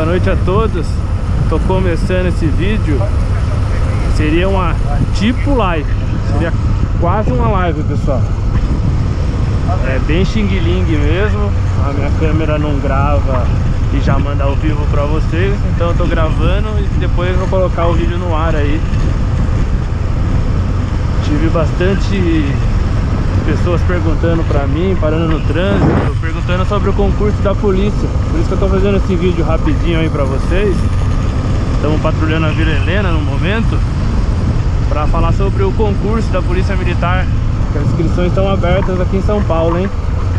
Boa noite a todos. Tô começando esse vídeo. Seria uma tipo live. Seria quase uma live, pessoal. É bem xing-ling mesmo. A minha câmera não grava e já manda ao vivo pra vocês. Então eu tô gravando e depois eu vou colocar o vídeo no ar aí. Tive bastante pessoas perguntando pra mim, parando no trânsito, perguntando sobre o concurso da polícia. Por isso que eu tô fazendo esse vídeo rapidinho aí pra vocês. Estamos patrulhando a Vila Helena no momento pra falar sobre o concurso da Polícia Militar. Que as inscrições estão abertas aqui em São Paulo, hein?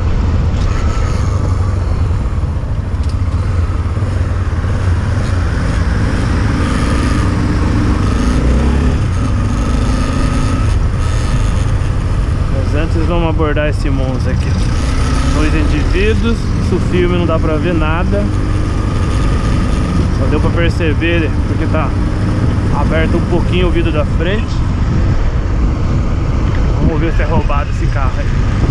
Antes vamos abordar esse Monza aqui. 2 indivíduos. Isso o filme não dá pra ver nada. Só deu pra perceber porque tá aberto um pouquinho o vidro da frente. Vamos ver se é roubado esse carro aí.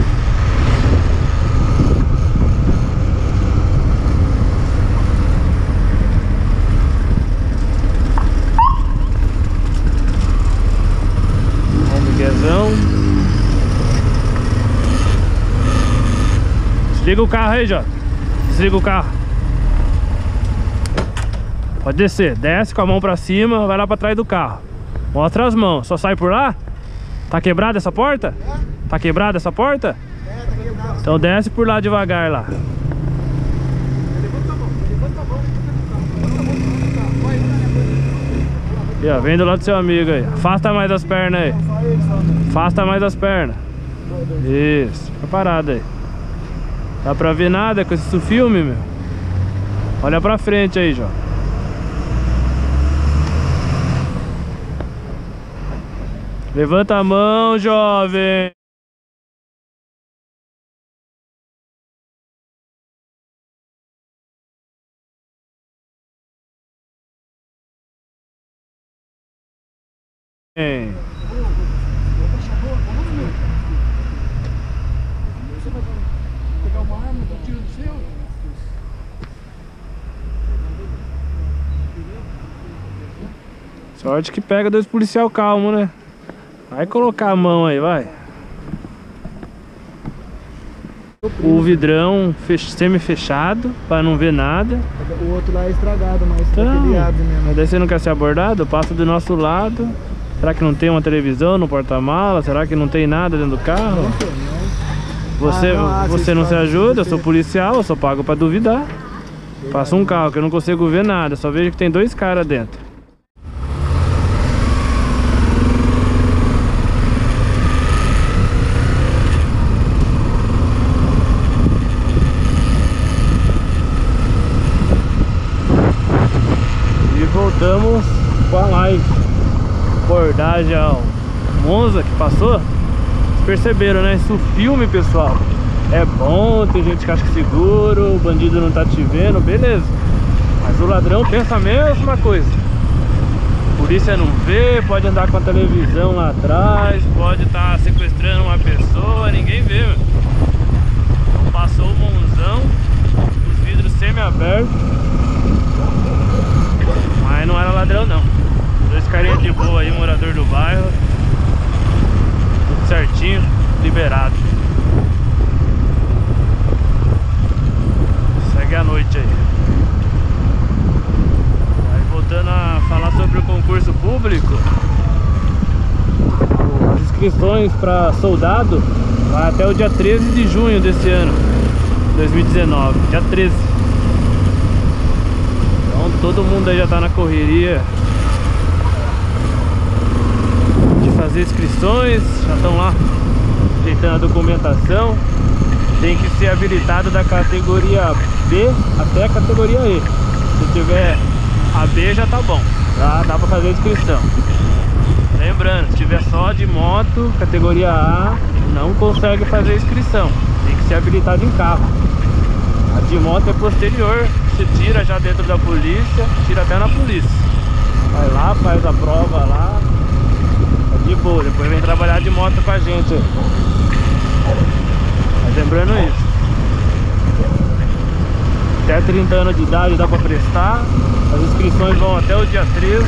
Vamos, Miguezão. Desliga o carro aí, Jota. Desliga o carro. Pode descer. Desce com a mão pra cima. Vai lá pra trás do carro. Mostra as mãos. Só sai por lá? Tá quebrada essa porta? Tá quebrada essa porta? Tá quebrada. Então desce por lá devagar lá. E ó, vem do lado do seu amigo aí. Afasta mais as pernas aí. Afasta mais as pernas. Isso. Fica parado aí. Dá pra ver nada com esse filme, meu? Olha pra frente aí, Jó. Levanta a mão, jovem. Sorte que pega 2 policial calmo, né? Vai colocar a mão aí, vai. O vidrão semi-fechado, pra não ver nada. O outro lá é estragado, mas tá Então, peleado mesmo. mas daí você não quer ser abordado? Passa do nosso lado. Será que não tem uma televisão no porta-mala? Será que não tem nada dentro do carro? Você não se ajuda? Eu sou policial, eu só pago pra duvidar. Passa um carro que eu não consigo ver nada, só vejo que tem 2 caras dentro. Voltamos com a live. Abordagem ao Monza que passou. Vocês perceberam, né? Isso filme, pessoal. É bom, tem gente que acha que é seguro, o bandido não tá te vendo, beleza. Mas o ladrão pensa a mesma coisa. A polícia não vê, pode andar com a televisão lá atrás, pode estar sequestrando uma pessoa, ninguém vê, meu. Então passou o Monzão, os vidros semi-abertos. Mas não era ladrão não. 2 carinhas de boa aí, morador do bairro. Tudo certinho, liberado. Segue a noite aí. Aí voltando a falar sobre o concurso público. As inscrições para soldado vai até o dia 13 de junho desse ano, 2019, dia 13. Todo mundo aí já tá na correria de fazer inscrições, já estão lá ajeitando a documentação. Tem que ser habilitado da categoria B até a categoria E. Se tiver a B já tá bom, já dá pra fazer a inscrição. Lembrando, se tiver só de moto, categoria A, não consegue fazer a inscrição. Tem que ser habilitado em carro. A de moto é posterior, você tira já dentro da polícia, tira até na polícia. Vai lá, faz a prova lá, é de boa, depois vem trabalhar de moto com a gente aí. Mas lembrando isso, até mais 30 anos de idade dá pra prestar. As inscrições vão até o dia 13.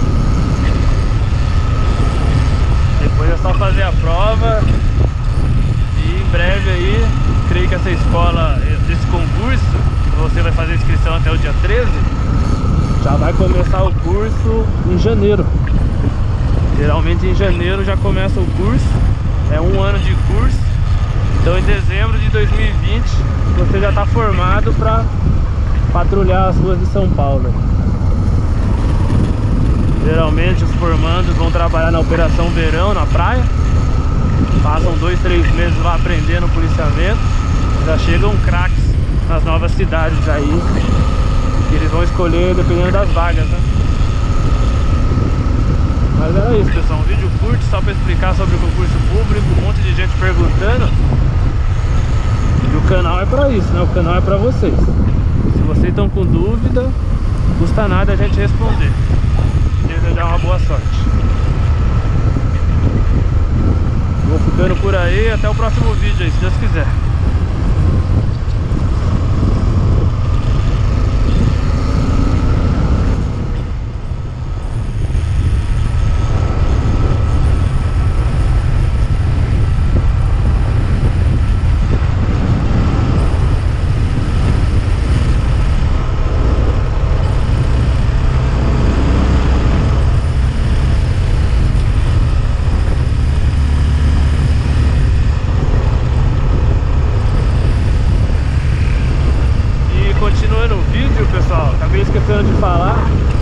Depois é só fazer a prova. E em breve aí, creio que essa escola, desse concurso, você vai fazer a inscrição até o dia 13, já vai começar o curso em janeiro. Geralmente em janeiro já começa o curso. É um ano de curso. Então em dezembro de 2020 você já está formado para patrulhar as ruas de São Paulo. Geralmente os formandos vão trabalhar na Operação Verão na praia. Passam 2, 3 meses lá aprendendo policiamento. Já chegam craques nas novas cidades aí, que eles vão escolher dependendo das vagas, né? Mas era isso, pessoal, um vídeo curto só para explicar sobre o concurso público. Um monte de gente perguntando. E o canal é para isso, né? O canal é para vocês. Se vocês estão com dúvida, não custa nada a gente responder. Desejar uma boa sorte. Vou ficando por aí, até o próximo vídeo aí, se Deus quiser. Continuando o vídeo, pessoal, acabei esquecendo de falar.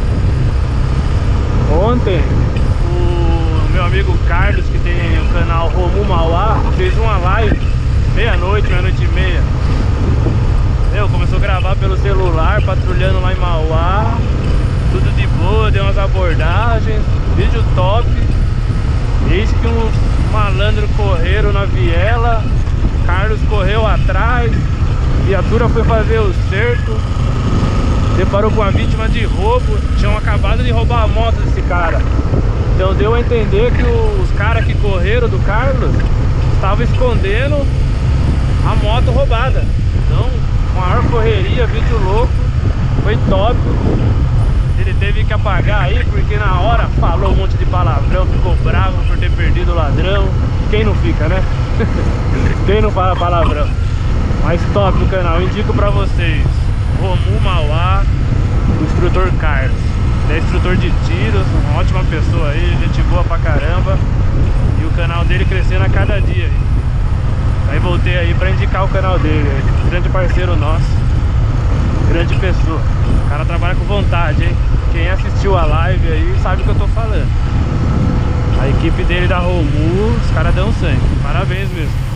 Ontem o meu amigo Carlos, que tem o canal Romu Mauá, fez uma live meia-noite, meia-noite e meia. Começou a gravar pelo celular, patrulhando lá em Mauá. Tudo de boa, deu umas abordagens, vídeo top. Eis que um malandro correram na viela, Carlos correu atrás. A viatura foi fazer o cerco, deparou com a vítima de roubo. Tinham acabado de roubar a moto desse cara. Então deu a entender que os caras que correram do Carlos estavam escondendo a moto roubada. Então, maior correria, vídeo louco, foi top. Ele teve que apagar aí, porque na hora falou um monte de palavrão, ficou bravo por ter perdido o ladrão. Quem não fica, né? Quem não fala palavrão? Mas top o canal, indico pra vocês. Romu Mauá, o instrutor Carlos. Ele é instrutor de tiros, uma ótima pessoa aí, gente boa pra caramba. E o canal dele crescendo a cada dia aí. Aí voltei aí pra indicar o canal dele, grande parceiro nosso, grande pessoa. O cara trabalha com vontade, hein? Quem assistiu a live aí sabe o que eu tô falando. A equipe dele da Romu, os caras dão sangue, parabéns mesmo.